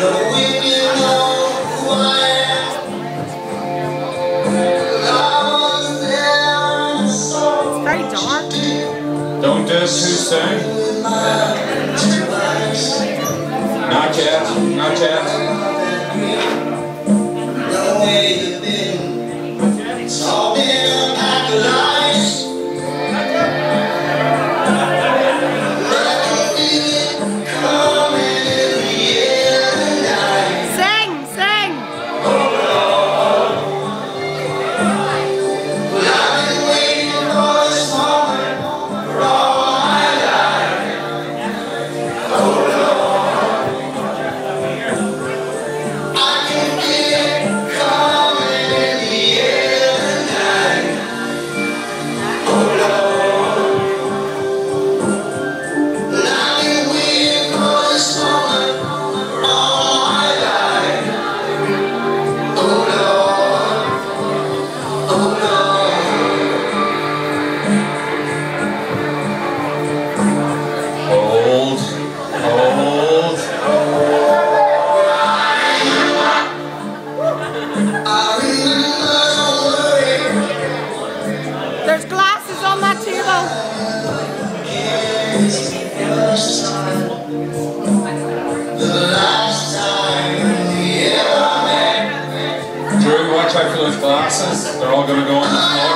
Very dark. Don't diss who's saying. Not yet, not yet. There's glasses on that table. Drew, watch out for those glasses. They're all going to go on the floor.